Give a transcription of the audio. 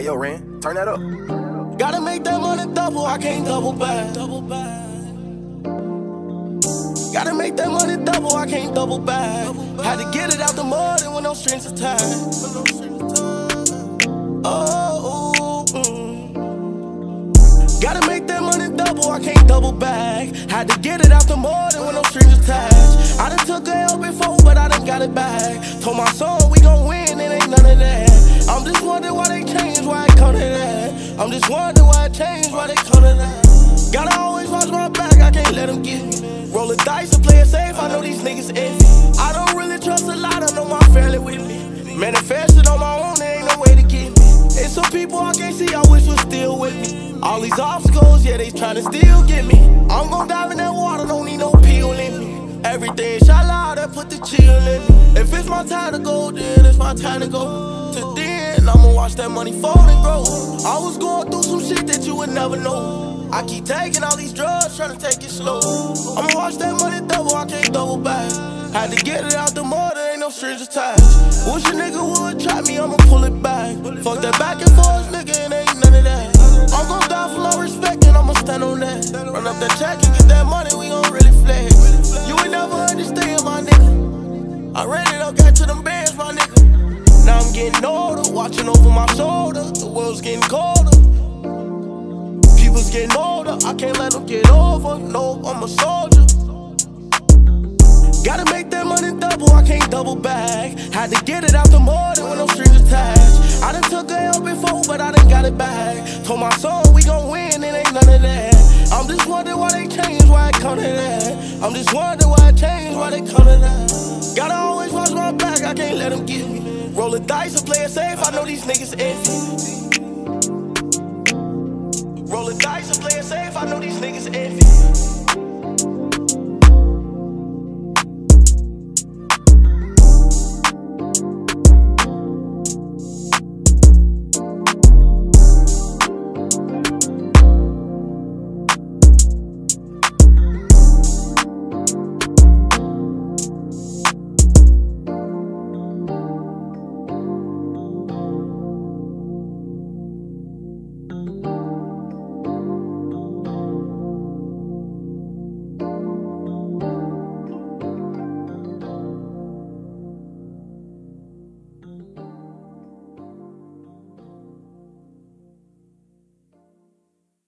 yo, Ren, turn that up. Gotta make that money double, I can't double back. Gotta make that money double, I can't double back. Had to get it out the mud and with no strings attached. Gotta make that money double, I can't double back. Had to get it out the mud and with no strings attached. I done took a L before, but I done got it back. Told my son we gon' win, it ain't none of that. I'm just wondering why they changed, why it come to that. I'm just wondering why it changed, why they come to that. Gotta always watch my back, I can't let them get me. Roll the dice and play it safe, I know these niggas iffy. I don't really trust a lot, I know my family with me. Manifested on my own, there ain't no way to get me. And some people I can't see, I wish was still with me. All these obstacles, yeah, they tryna still get me. I'm gon' dive in that water, don't need no peel in me. Everything inshallah, that put the chill in me. If it's my time to go, then it's my time to go. To then, I'ma watch that money fold and grow. I was going through some shit that you would never know. I keep taking all these drugs, tryna take it slow. I'ma watch that money double, I can't double back. Had to get it out the mud, there ain't no strings attached. Wish a nigga would try me, I'ma pull it back. Fuck that back and forth, nigga, it ain't none of that. I'm gon' die for my respect and I'ma stand on that. Run up that check and get that money, we gon' really flex. You ain't never understand, my nigga. I ran it up, got to them bands, my nigga. Now I'm getting older, watching over my shoulder. The world's getting colder. People's getting older, I can't let them get over. No, I'm a soldier. Gotta make that money double, I can't double back. Had to get it out the mud and with no strings attached. I done took a L before, but I done got it back. Told my son we gon' win, it ain't none of that. I'm just wondering why they changed, why it come to that. I'm just wondering why it changed, why they come to that. Gotta always watch my back, I can't let them get me. Roll the dice and play it safe, I know these niggas iffy. Roll the dice and play it safe, I know these niggas iffy.